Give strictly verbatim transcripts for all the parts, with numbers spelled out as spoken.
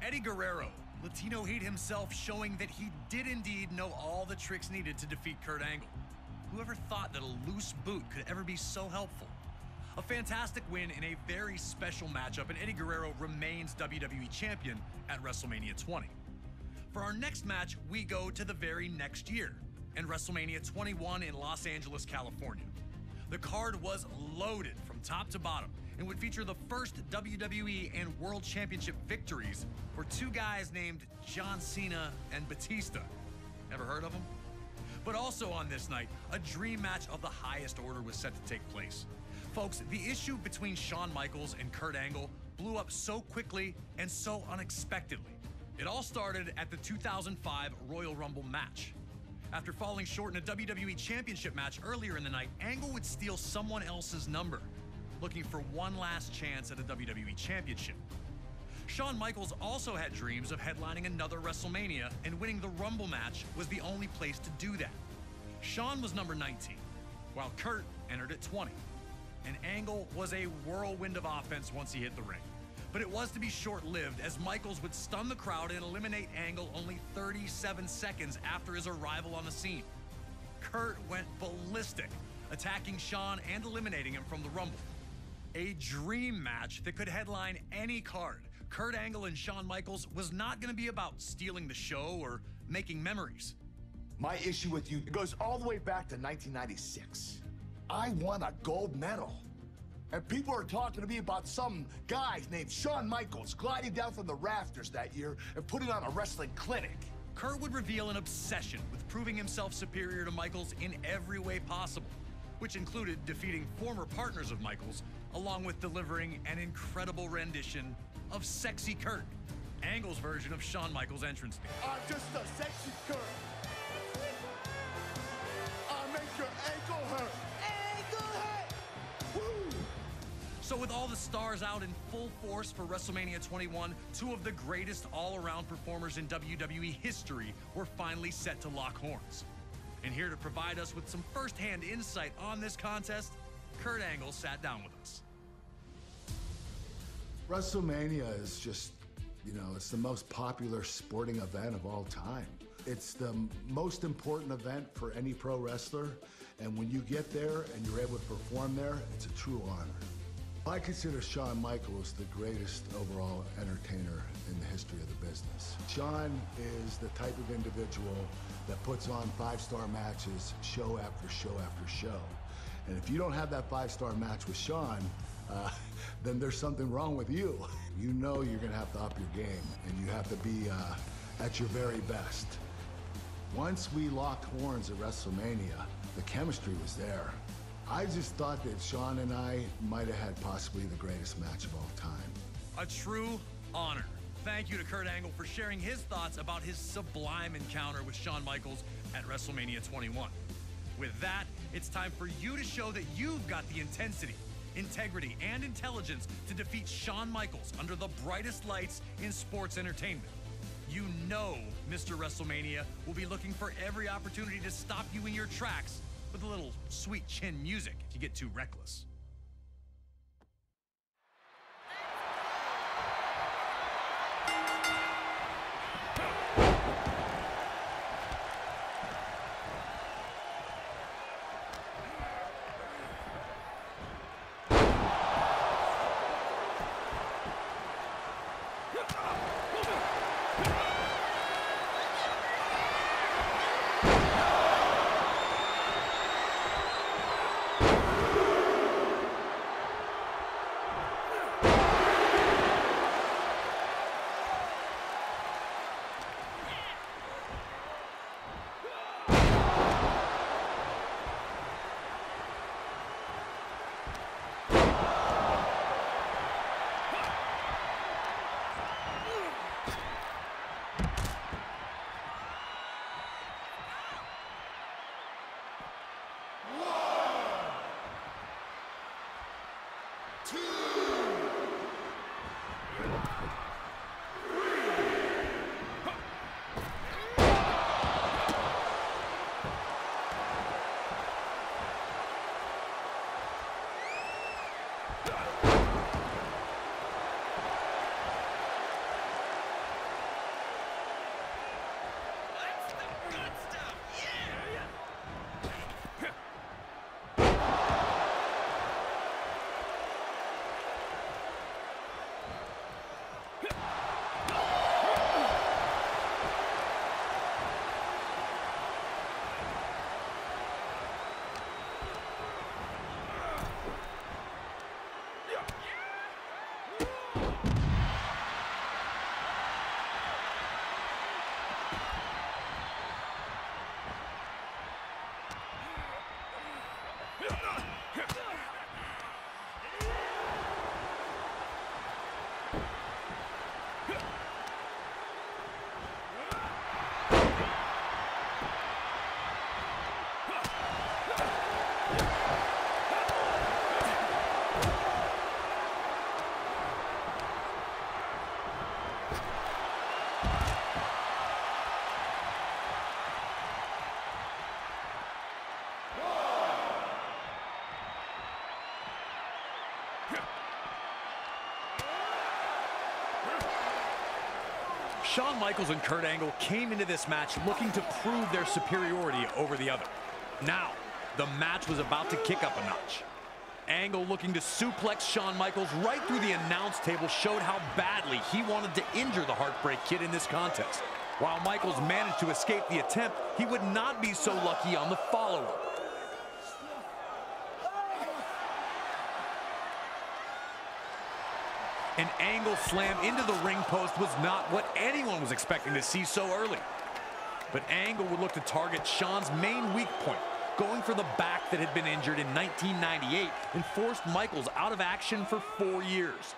Eddie Guerrero, Latino Heat himself, showing that he did indeed know all the tricks needed to defeat Kurt Angle. Whoever thought that a loose boot could ever be so helpful? A fantastic win in a very special matchup, and Eddie Guerrero remains W W E Champion at WrestleMania twenty. For our next match, we go to the very next year, and WrestleMania twenty-one in Los Angeles, California. The card was loaded from top to bottom and would feature the first W W E and World Championship victories for two guys named John Cena and Batista. Ever heard of them? But also on this night, a dream match of the highest order was set to take place. Folks, the issue between Shawn Michaels and Kurt Angle blew up so quickly and so unexpectedly. It all started at the two thousand five Royal Rumble match. After falling short in a W W E Championship match earlier in the night, Angle would steal someone else's number, looking for one last chance at a W W E Championship. Shawn Michaels also had dreams of headlining another WrestleMania, and winning the Rumble match was the only place to do that. Shawn was number nineteen, while Kurt entered at twenty. And Angle was a whirlwind of offense once he hit the ring. But it was to be short-lived, as Michaels would stun the crowd and eliminate Angle only thirty-seven seconds after his arrival on the scene. Kurt went ballistic, attacking Shawn and eliminating him from the Rumble. A dream match that could headline any card. Kurt Angle and Shawn Michaels was not going to be about stealing the show or making memories. My issue with you goes all the way back to nineteen ninety-six. I won a gold medal. And people are talking to me about some guy named Shawn Michaels gliding down from the rafters that year and putting on a wrestling clinic. Kurt would reveal an obsession with proving himself superior to Michaels in every way possible, which included defeating former partners of Michaels, along with delivering an incredible rendition of Sexy Kurt, Angle's version of Shawn Michaels' entrance theme. I'm just a sexy Kurt. I'll make your ankle hurt. Ankle hurt! Woo! So with all the stars out in full force for WrestleMania twenty-one, two of the greatest all-around performers in W W E history were finally set to lock horns. And here to provide us with some first-hand insight on this contest, Kurt Angle sat down with us. WrestleMania is just, you know, it's the most popular sporting event of all time. It's the most important event for any pro wrestler, and when you get there and you're able to perform there, it's a true honor. I consider Shawn Michaels the greatest overall entertainer in the history of the business. Shawn is the type of individual that puts on five-star matches show after show after show. And if you don't have that five-star match with Shawn, uh, then there's something wrong with you. You know you're gonna have to up your game, and you have to be uh, at your very best. Once we locked horns at WrestleMania, the chemistry was there. I just thought that Shawn and I might have had possibly the greatest match of all time. A true honor. Thank you to Kurt Angle for sharing his thoughts about his sublime encounter with Shawn Michaels at WrestleMania twenty-one. With that, it's time for you to show that you've got the intensity, integrity, and intelligence to defeat Shawn Michaels under the brightest lights in sports entertainment. You know Mister WrestleMania will be looking for every opportunity to stop you in your tracks with a little sweet chin music if you get too reckless. Shawn Michaels and Kurt Angle came into this match looking to prove their superiority over the other. Now, the match was about to kick up a notch. Angle, looking to suplex Shawn Michaels right through the announce table, showed how badly he wanted to injure the Heartbreak Kid in this contest. While Michaels managed to escape the attempt, he would not be so lucky on the follow-up. An Angle slam into the ring post was not what anyone was expecting to see so early. But Angle would look to target Shawn's main weak point, going for the back that had been injured in nineteen ninety-eight and forced Michaels out of action for four years.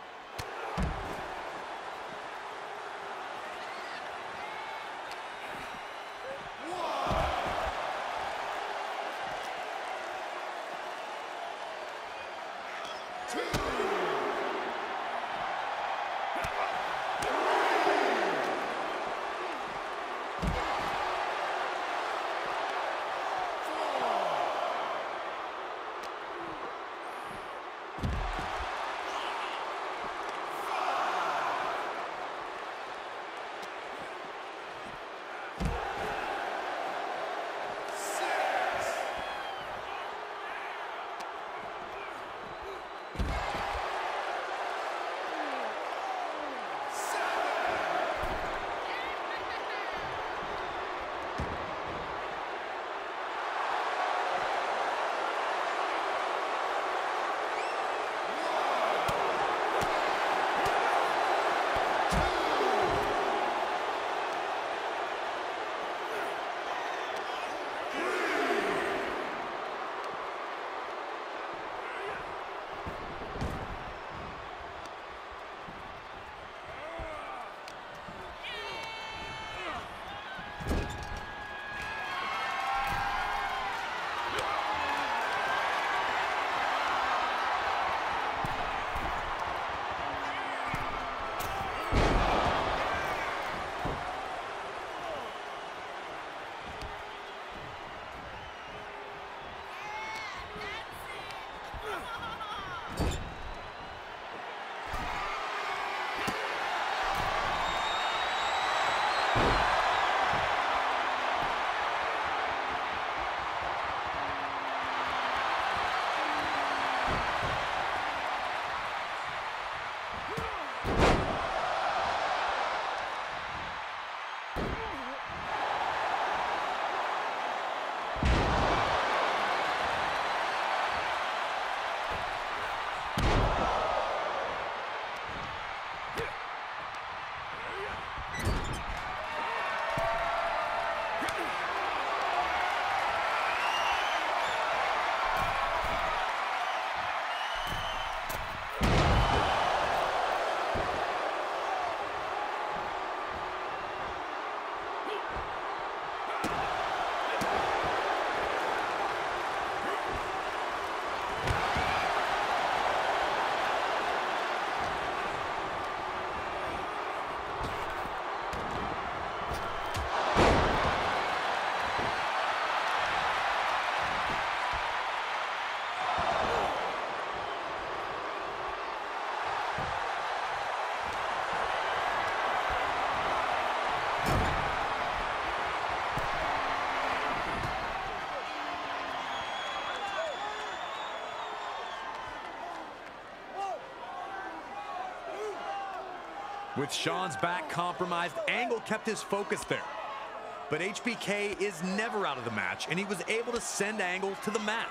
With Shawn's back compromised, Angle kept his focus there. But H B K is never out of the match, and he was able to send Angle to the mat.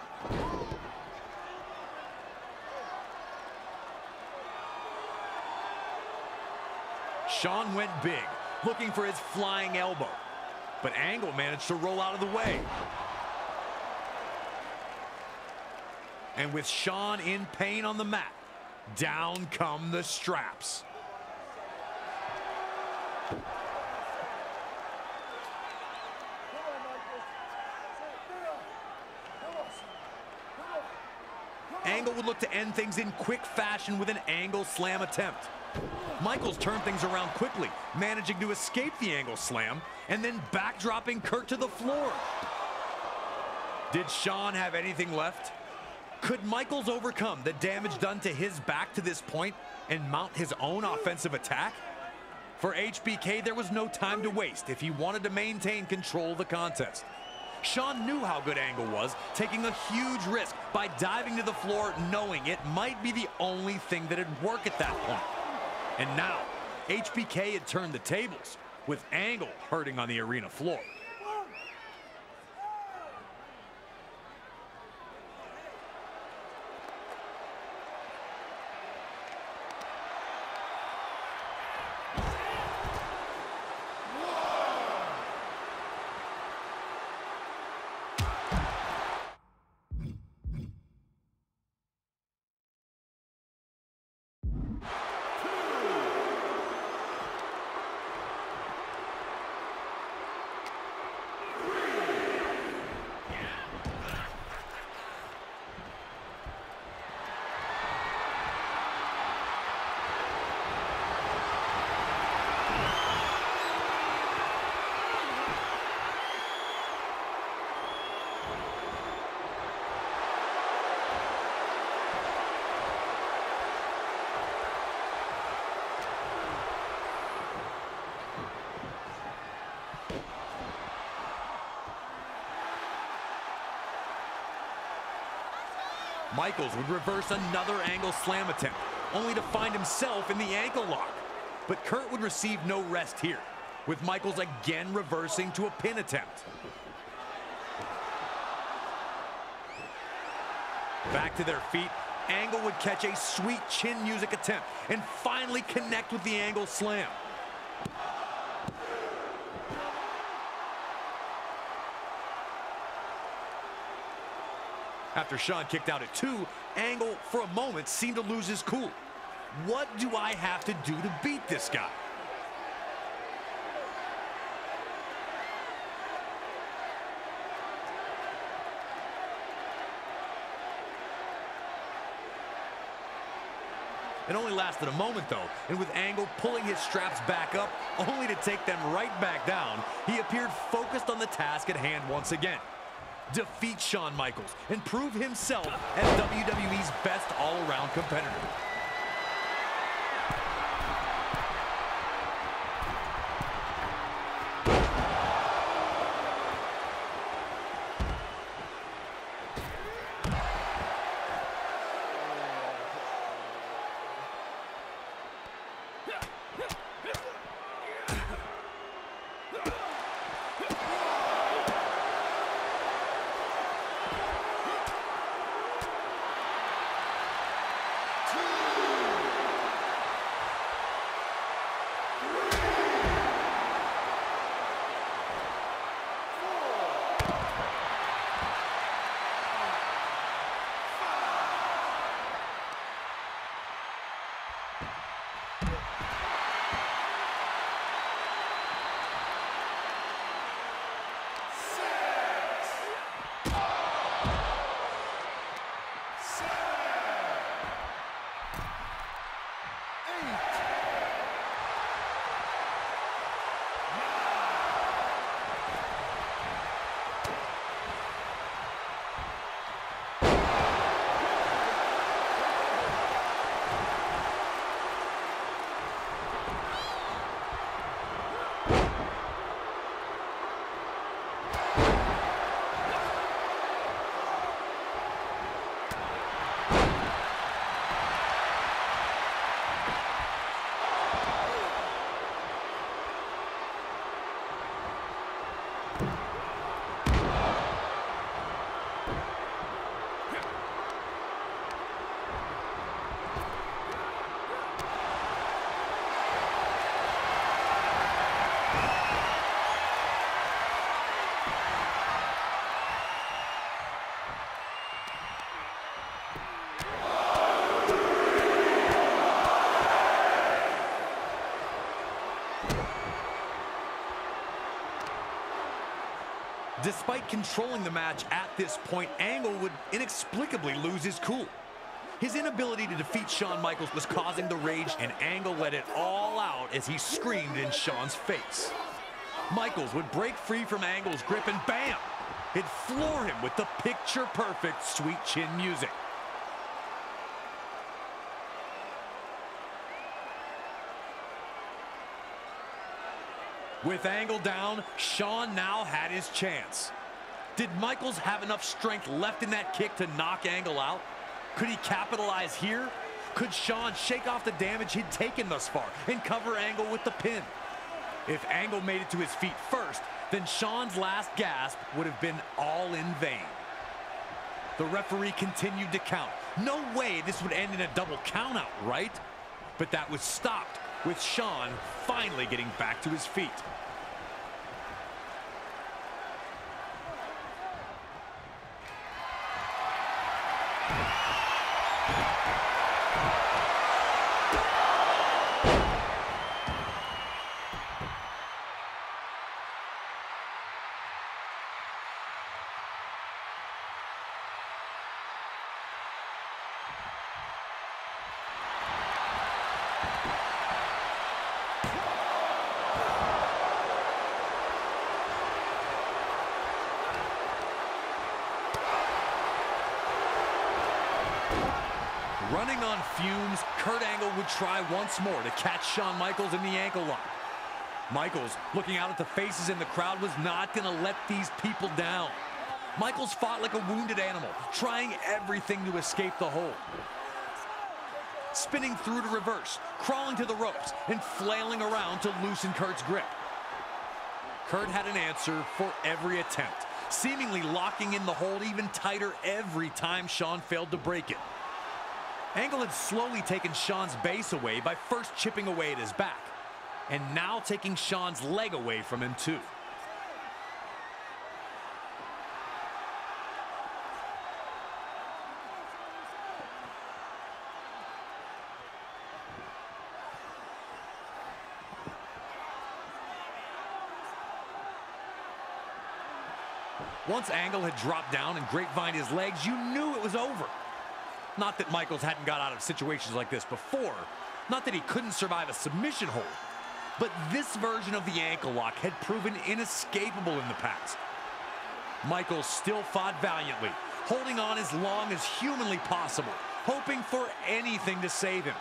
Shawn went big, looking for his flying elbow. But Angle managed to roll out of the way. And with Shawn in pain on the mat, down come the straps. Angle would look to end things in quick fashion with an Angle slam attempt. Michaels turned things around quickly, managing to escape the Angle slam and then backdropping Kurt to the floor. Did Shawn have anything left? Could Michaels overcome the damage done to his back to this point and mount his own offensive attack? For H B K, there was no time to waste if he wanted to maintain control of the contest. Shawn knew how good Angle was, taking a huge risk by diving to the floor knowing it might be the only thing that'd work at that point. And now, H B K had turned the tables, with Angle hurting on the arena floor. Michaels would reverse another Angle slam attempt, only to find himself in the ankle lock. But Kurt would receive no rest here, with Michaels again reversing to a pin attempt. Back to their feet, Angle would catch a sweet chin music attempt and finally connect with the Angle slam. After Shawn kicked out at two, Angle, for a moment, seemed to lose his cool. What do I have to do to beat this guy? It only lasted a moment, though, and with Angle pulling his straps back up, only to take them right back down, he appeared focused on the task at hand once again. Defeat Shawn Michaels and prove himself as W W E's best all-around competitor. Despite controlling the match at this point, Angle would inexplicably lose his cool. His inability to defeat Shawn Michaels was causing the rage, and Angle let it all out as he screamed in Shawn's face. Michaels would break free from Angle's grip, and bam! He'd floor him with the picture-perfect sweet chin music. With Angle down, Shawn now had his chance. Did Michaels have enough strength left in that kick to knock Angle out? Could he capitalize here? Could Shawn shake off the damage he'd taken thus far and cover Angle with the pin? If Angle made it to his feet first, then Shawn's last gasp would have been all in vain. The referee continued to count. No way this would end in a double countout, right? But that was stopped with Shawn finally getting back to his feet. Running on fumes, Kurt Angle would try once more to catch Shawn Michaels in the ankle lock. Michaels, looking out at the faces in the crowd, was not going to let these people down. Michaels fought like a wounded animal, trying everything to escape the hold. Spinning through to reverse, crawling to the ropes, and flailing around to loosen Kurt's grip. Kurt had an answer for every attempt, seemingly locking in the hold even tighter every time Shawn failed to break it. Angle had slowly taken Shawn's base away by first chipping away at his back, and now taking Shawn's leg away from him too. Once Angle had dropped down and grapevined his legs, you knew it was over. Not that Michaels hadn't got out of situations like this before. Not that he couldn't survive a submission hold. But this version of the ankle lock had proven inescapable in the past. Michaels still fought valiantly, holding on as long as humanly possible, hoping for anything to save him.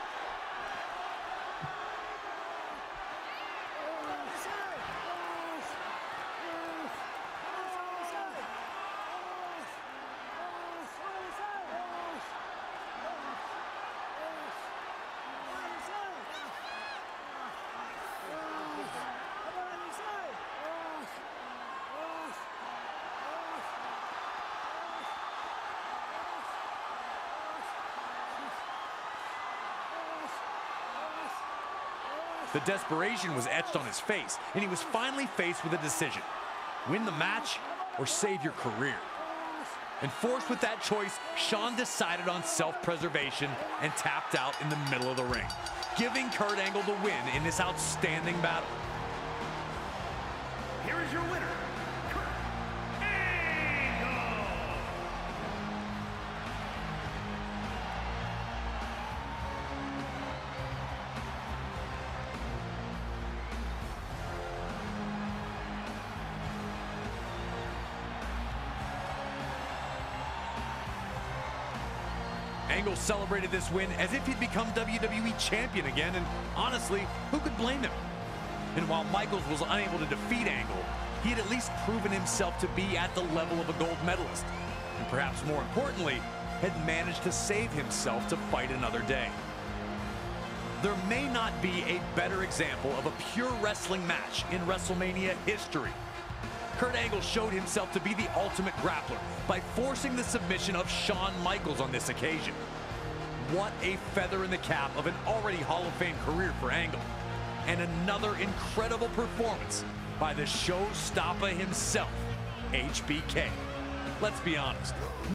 The desperation was etched on his face, and he was finally faced with a decision. Win the match or save your career. And forced with that choice, Shawn decided on self-preservation and tapped out in the middle of the ring, giving Kurt Angle the win in this outstanding battle. Here is your winner, Kurt Angle! Angle celebrated this win as if he'd become W W E champion again, and honestly, who could blame him? And while Michaels was unable to defeat Angle, he had at least proven himself to be at the level of a gold medalist. And perhaps more importantly, had managed to save himself to fight another day. There may not be a better example of a pure wrestling match in WrestleMania history. Kurt Angle showed himself to be the ultimate grappler by forcing the submission of Shawn Michaels on this occasion. What a feather in the cap of an already Hall of Fame career for Angle. And another incredible performance by the showstopper himself, H B K. Let's be honest.